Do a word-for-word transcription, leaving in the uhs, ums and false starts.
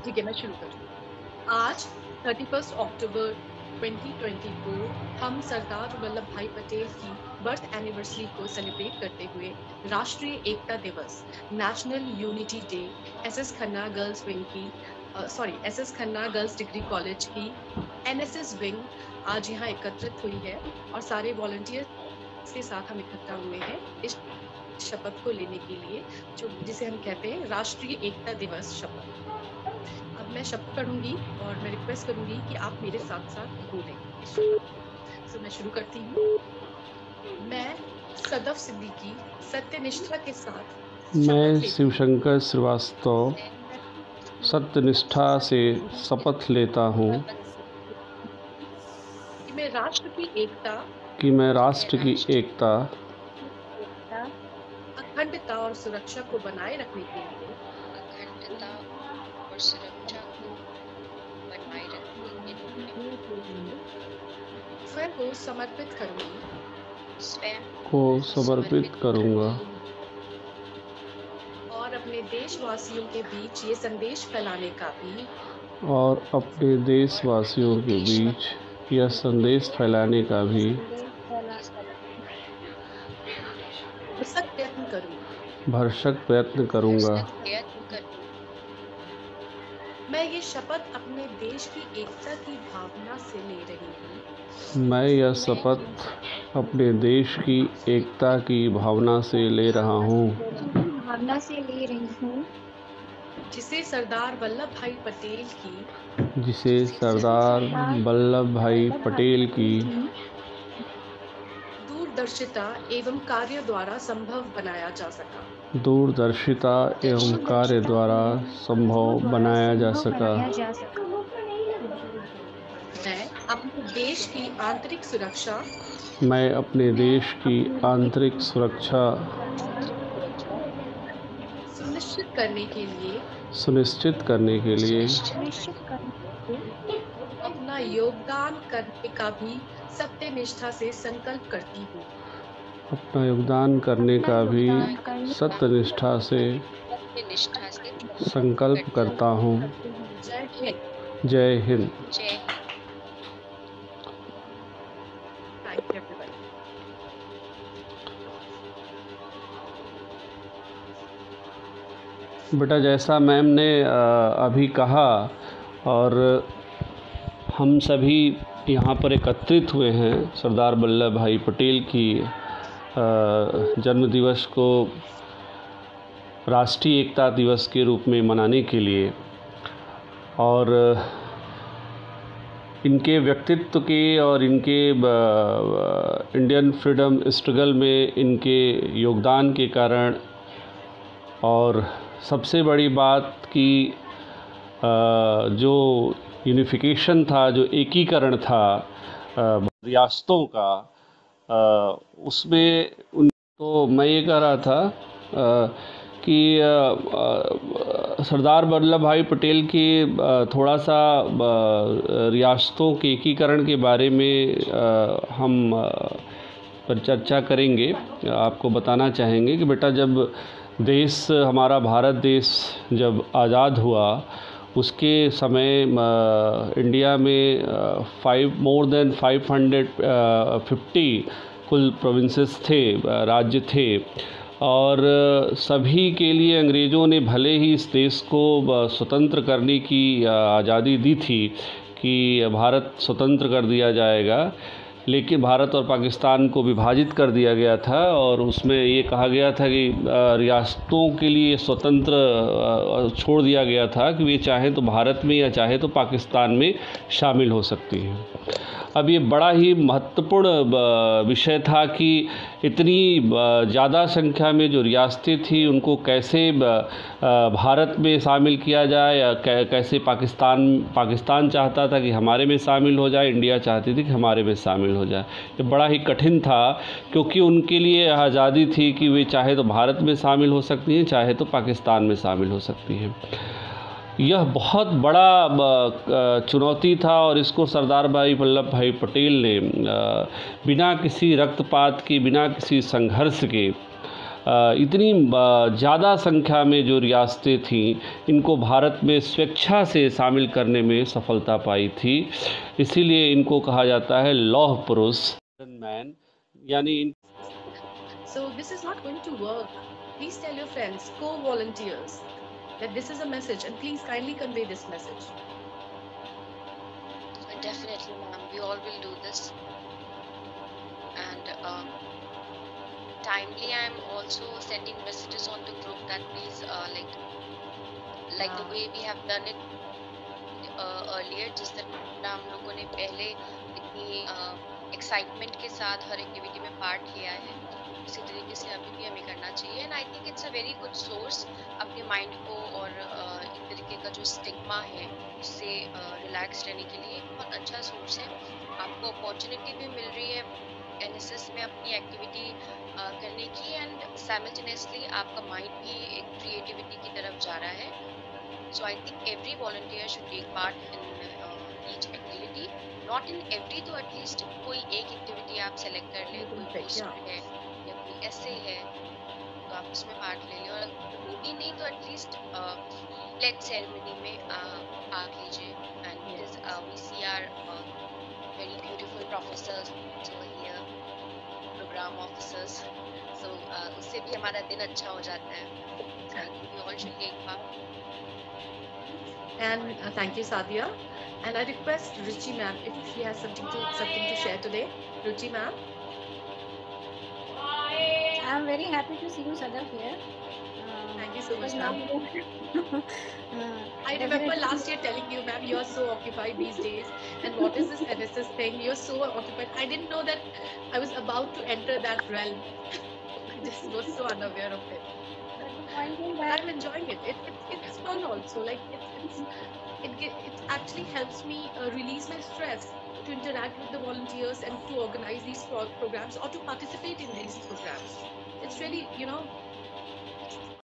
ठीक है, मैं शुरू करती हूँ। आज thirty first October twenty twenty four हम सरदार वल्लभ भाई पटेल की बर्थ एनिवर्सरी को सेलिब्रेट करते हुए राष्ट्रीय एकता दिवस, national unity day, SS Khanna girls wing की sorry SS Khanna girls degree college की एनएसएस विंग आज यहाँ एकत्रित हुई है और सारे वॉलंटियर्स के साथ हम इकट्ठा हुए हैं इस शपथ को लेने के लिए, जो जिसे हम कहते हैं राष्ट्रीय एकता दिवस शपथ। अब मैं शपथ पढ़ूंगी और मैं रिक्वेस्ट करूंगी कि आप मेरे साथ साथ बोलें। तो मैं शुरू करती हूँ। मैं सदफ सिद्दीकी सत्यनिष्ठा के साथ मैं शिवशंकर श्रीवास्तव सत्यनिष्ठा से शपथ लेता हूँ कि मैं राष्ट्र की एकता कि मैं राष्ट्र की एकता, अखंडता और सुरक्षा को बनाए रखने के लिए अखंडता और सुरक्षा को बनाए रखने के लिए स्वयं को समर्पित करूंगी स्वयं को समर्पित करूँगा और अपने देशवासियों के बीच ये संदेश फैलाने का भी और अपने देशवासियों के बीच यह संदेश फैलाने का भी भरसक प्रयत्न करूंगी भरसक प्रयत्न करूँगा। प्रयत्न कर मैं ये शपथ अपने देश की एकता की भावना से ले रही हूँ मैं यह शपथ अपने देश की एकता की भावना से ले रहा हूँ भावना से ले रही हूँ जिसे सरदार वल्लभ भाई पटेल की जिसे सरदार वल्लभ भाई पटेल की दूरदर्शिता एवं कार्य द्वारा संभव बनाया जा सका दूरदर्शिता एवं कार्य द्वारा संभव बनाया जा सका। मैं अपने देश की आंतरिक सुरक्षा मैं अपने देश की आंतरिक सुरक्षा सुनिश्चित करने के लिए सुनिश्चित करने के लिए अपना योगदान करने का भी सत्यनिष्ठा से संकल्प करती हूँ अपना योगदान करने का भी सत्यनिष्ठा से निष्ठा से संकल्प करता हूँ। जय हिंद। जय हिंद। जय थैंक यू एवरीवन। बेटा, जैसा मैम ने अभी कहा और हम सभी यहाँ पर एकत्रित हुए हैं सरदार वल्लभ भाई पटेल की जन्मदिवस को राष्ट्रीय एकता दिवस के रूप में मनाने के लिए और इनके व्यक्तित्व के और इनके इंडियन फ्रीडम स्ट्रगल में इनके योगदान के कारण और सबसे बड़ी बात कि जो यूनिफिकेशन था, जो एकीकरण था रियासतों का, उसमें उन तो मैं ये कह रहा था कि सरदार वल्लभ भाई पटेल के थोड़ा सा रियासतों के एकीकरण के बारे में हम पर चर्चा करेंगे। आपको बताना चाहेंगे कि बेटा, जब देश हमारा भारत देश जब आज़ाद हुआ उसके समय इंडिया में five more than five hundred fifty कुल प्रोविंसेस थे, राज्य थे और सभी के लिए अंग्रेज़ों ने भले ही इस देश को स्वतंत्र करने की आज़ादी दी थी कि भारत स्वतंत्र कर दिया जाएगा, लेकिन भारत और पाकिस्तान को विभाजित कर दिया गया था और उसमें ये कहा गया था कि रियासतों के लिए स्वतंत्र छोड़ दिया गया था कि वे चाहें तो भारत में या चाहे तो पाकिस्तान में शामिल हो सकती हैं। अब ये बड़ा ही महत्वपूर्ण विषय था कि इतनी ज़्यादा संख्या में जो रियासतें थी उनको कैसे भारत में शामिल किया जाए या कैसे पाकिस्तान पाकिस्तान चाहता था कि हमारे में शामिल हो जाए, इंडिया चाहती थी कि हमारे में शामिल हो जाए। ये बड़ा ही कठिन था क्योंकि उनके लिए आज़ादी थी कि वे चाहे तो भारत में शामिल हो सकती हैं, चाहे तो पाकिस्तान में शामिल हो सकती हैं। यह बहुत बड़ा चुनौती था और इसको सरदार भाई वल्लभ भाई पटेल ने बिना किसी रक्तपात के, बिना किसी संघर्ष के इतनी ज़्यादा संख्या में जो रियासतें थीं इनको भारत में स्वेच्छा से शामिल करने में सफलता पाई थी। इसीलिए इनको कहा जाता है लौह पुरुष मैन, यानी So this is not going to work. Please tell your friends, co-volunteers, that this is a message and please kindly convey this message. Definitely, ma'am. We all will do this. And um, timely, I'm also sending messages on the group that please, uh, like, like the way we have done it uh, earlier, जिस तरह हम लोगों ने पहले इतनी excitement के साथ हर activity में पार्ट लिया है, इसी तरीके से अभी भी हमें करना चाहिए। And I think it's a very good source अपने माइंड को और uh, एक तरीके का जो स्टिग्मा है उससे रिलैक्स uh, रहने के लिए बहुत अच्छा सोर्स है। आपको अपॉर्चुनिटी भी मिल रही है एनएसएस में अपनी एक्टिविटी uh, करने की, एंड साइमल्टेनियसली आपका माइंड भी एक क्रिएटिविटी की तरफ जा रहा है। So I think every volunteer should take part in each activity, not in every तो एटलीस्ट कोई एक एक्टिविटी आप सेलेक्ट कर लें, कोई पोस्टर है या कोई ऐसे है तो आप उसमें पार्ट ले लें, और वो भी नहीं तो एटलीस्ट प्लेज सेरेमनी में पार्ट लीजिए। And we see are very beautiful professors here, programme officers, so उससे भी हमारा दिन अच्छा हो जाता है। I think we all should take part. And uh, thank you, Sadia. And I request Ruchi ma'am if she has something to something to share today. Ruchi ma'am. I am very happy to see you, Sadaf, here. Uh, Thank you so much, now ma'am. uh, I remember last year telling you, ma'am, you are so occupied these days. And what is this N S S thing? You're so occupied. I didn't know that I was about to enter that realm. I just was so unaware of it. But I'm enjoying it. It, it. It's fun also. Like it, it's, it, ge- it actually helps me uh, release my stress to interact with the volunteers and to organize these pro- programs or to participate in these programs. It's really, you know,